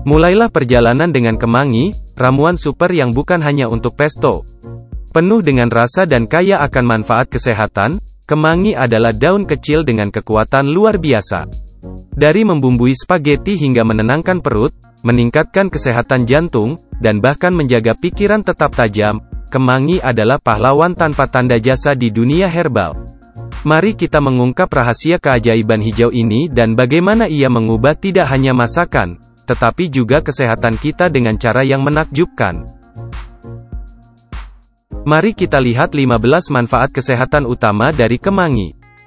Mulailah perjalanan dengan kemangi, ramuan super yang bukan hanya untuk pesto. Penuh dengan rasa dan kaya akan manfaat kesehatan, kemangi adalah daun kecil dengan kekuatan luar biasa. Dari membumbui spaghetti hingga menenangkan perut, meningkatkan kesehatan jantung, dan bahkan menjaga pikiran tetap tajam, kemangi adalah pahlawan tanpa tanda jasa di dunia herbal. Mari kita mengungkap rahasia keajaiban hijau ini dan bagaimana ia mengubah tidak hanya masakan, tetapi juga kesehatan kita dengan cara yang menakjubkan. Mari kita lihat 15 manfaat kesehatan utama dari kemangi.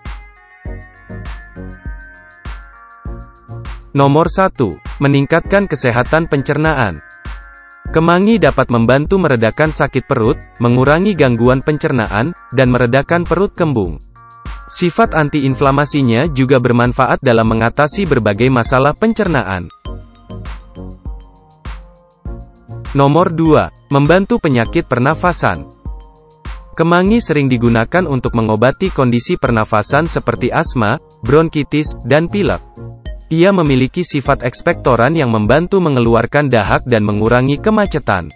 Nomor 1. Meningkatkan kesehatan pencernaan. Kemangi dapat membantu meredakan sakit perut, mengurangi gangguan pencernaan, dan meredakan perut kembung. Sifat antiinflamasinya juga bermanfaat dalam mengatasi berbagai masalah pencernaan. Nomor 2. Membantu penyakit pernafasan. Kemangi sering digunakan untuk mengobati kondisi pernafasan seperti asma, bronkitis, dan pilek. Ia memiliki sifat ekspektoran yang membantu mengeluarkan dahak dan mengurangi kemacetan.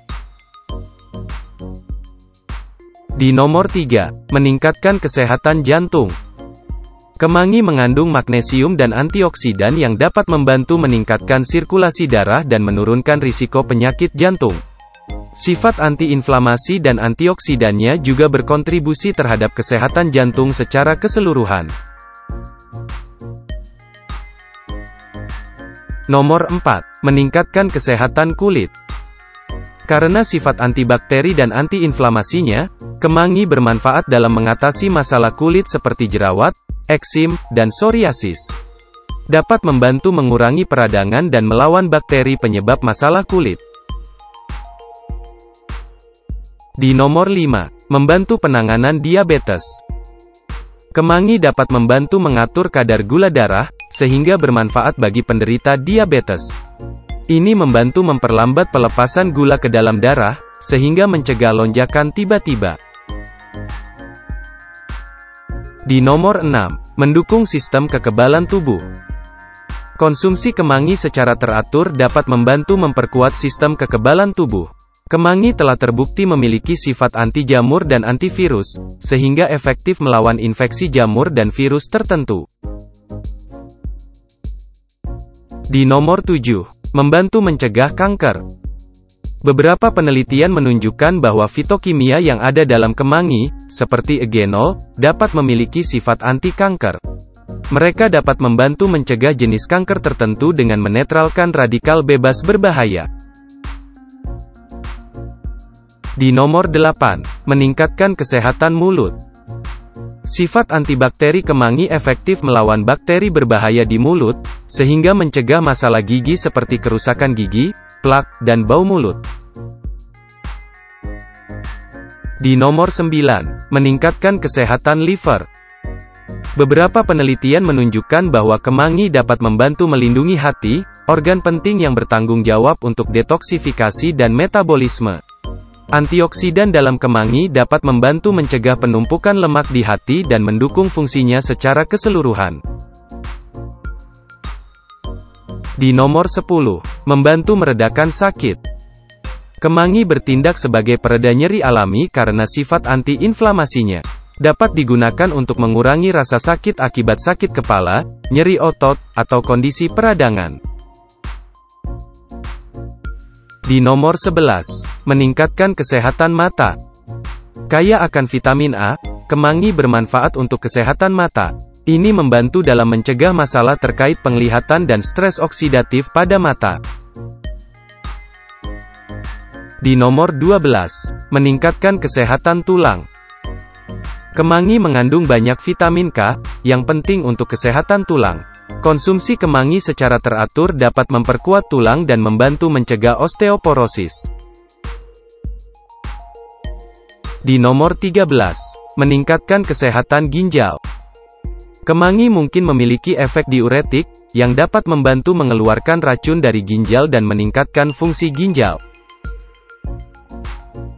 Di nomor 3, meningkatkan kesehatan jantung. Kemangi mengandung magnesium dan antioksidan yang dapat membantu meningkatkan sirkulasi darah dan menurunkan risiko penyakit jantung. Sifat antiinflamasi dan antioksidannya juga berkontribusi terhadap kesehatan jantung secara keseluruhan. Nomor 4. Meningkatkan kesehatan kulit. Karena sifat antibakteri dan antiinflamasinya, kemangi bermanfaat dalam mengatasi masalah kulit seperti jerawat, eksim, dan psoriasis. Dapat membantu mengurangi peradangan dan melawan bakteri penyebab masalah kulit. Di nomor 5. Membantu penanganan diabetes. Kemangi dapat membantu mengatur kadar gula darah, sehingga bermanfaat bagi penderita diabetes. Ini membantu memperlambat pelepasan gula ke dalam darah, sehingga mencegah lonjakan tiba-tiba. Di nomor 6. Mendukung sistem kekebalan tubuh. Konsumsi kemangi secara teratur dapat membantu memperkuat sistem kekebalan tubuh. Kemangi telah terbukti memiliki sifat anti jamur dan antivirus, sehingga efektif melawan infeksi jamur dan virus tertentu. Di nomor 7. Membantu mencegah kanker. Beberapa penelitian menunjukkan bahwa fitokimia yang ada dalam kemangi, seperti eugenol, dapat memiliki sifat anti-kanker. Mereka dapat membantu mencegah jenis kanker tertentu dengan menetralkan radikal bebas berbahaya. Di nomor 8. Meningkatkan kesehatan mulut. Sifat antibakteri kemangi efektif melawan bakteri berbahaya di mulut, sehingga mencegah masalah gigi seperti kerusakan gigi, plak, dan bau mulut. Di nomor 9. Meningkatkan kesehatan liver. Beberapa penelitian menunjukkan bahwa kemangi dapat membantu melindungi hati, organ penting yang bertanggung jawab untuk detoksifikasi dan metabolisme. Antioksidan dalam kemangi dapat membantu mencegah penumpukan lemak di hati dan mendukung fungsinya secara keseluruhan. Di nomor 10. Membantu meredakan sakit. Kemangi bertindak sebagai pereda nyeri alami karena sifat anti-inflamasinya. Dapat digunakan untuk mengurangi rasa sakit akibat sakit kepala, nyeri otot, atau kondisi peradangan. Di nomor 11. Meningkatkan kesehatan mata. Kaya akan vitamin A, kemangi bermanfaat untuk kesehatan mata. Ini membantu dalam mencegah masalah terkait penglihatan dan stres oksidatif pada mata. Di nomor 12. Meningkatkan kesehatan tulang. Kemangi mengandung banyak vitamin K, yang penting untuk kesehatan tulang. Konsumsi kemangi secara teratur dapat memperkuat tulang dan membantu mencegah osteoporosis. Di nomor 13. Meningkatkan kesehatan ginjal. Kemangi mungkin memiliki efek diuretik, yang dapat membantu mengeluarkan racun dari ginjal dan meningkatkan fungsi ginjal.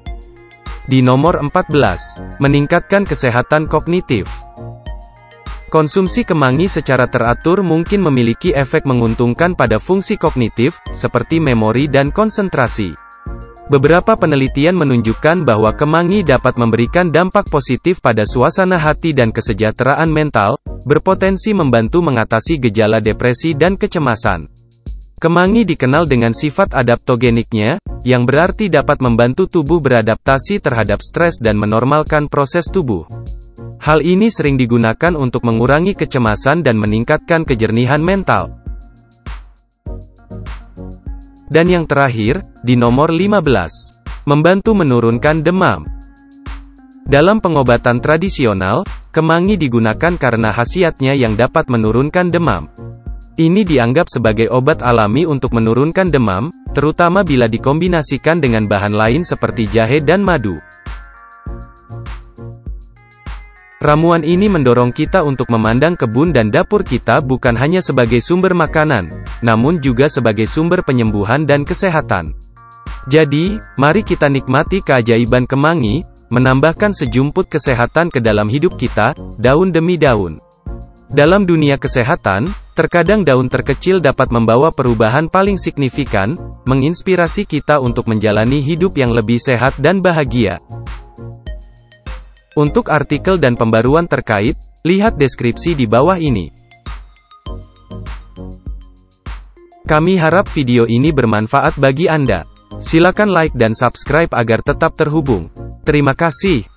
Di nomor 14. Meningkatkan kesehatan kognitif. Konsumsi kemangi secara teratur mungkin memiliki efek menguntungkan pada fungsi kognitif, seperti memori dan konsentrasi. Beberapa penelitian menunjukkan bahwa kemangi dapat memberikan dampak positif pada suasana hati dan kesejahteraan mental, berpotensi membantu mengatasi gejala depresi dan kecemasan. Kemangi dikenal dengan sifat adaptogeniknya, yang berarti dapat membantu tubuh beradaptasi terhadap stres dan menormalkan proses tubuh. Hal ini sering digunakan untuk mengurangi kecemasan dan meningkatkan kejernihan mental. Dan yang terakhir, di nomor 15. Membantu menurunkan demam. Dalam pengobatan tradisional, kemangi digunakan karena khasiatnya yang dapat menurunkan demam. Ini dianggap sebagai obat alami untuk menurunkan demam, terutama bila dikombinasikan dengan bahan lain seperti jahe dan madu. Ramuan ini mendorong kita untuk memandang kebun dan dapur kita bukan hanya sebagai sumber makanan, namun juga sebagai sumber penyembuhan dan kesehatan. Jadi, mari kita nikmati keajaiban kemangi, menambahkan sejumput kesehatan ke dalam hidup kita, daun demi daun. Dalam dunia kesehatan, terkadang daun terkecil dapat membawa perubahan paling signifikan, menginspirasi kita untuk menjalani hidup yang lebih sehat dan bahagia. Untuk artikel dan pembaruan terkait, lihat deskripsi di bawah ini. Kami harap video ini bermanfaat bagi Anda. Silakan like dan subscribe agar tetap terhubung. Terima kasih.